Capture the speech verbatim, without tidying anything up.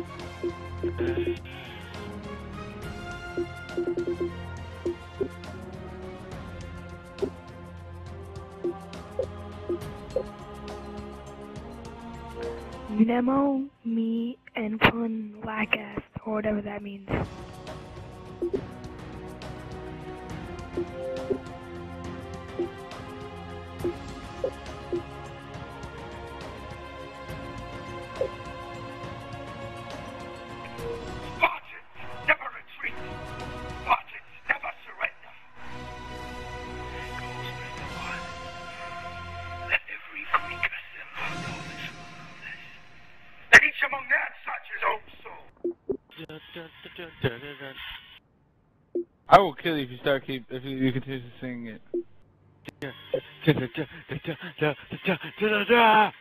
Nemo, me, and fun, whack-ass, or whatever that means. Among that such his own soul. I will kill you if you start keep if you, you continue to sing it.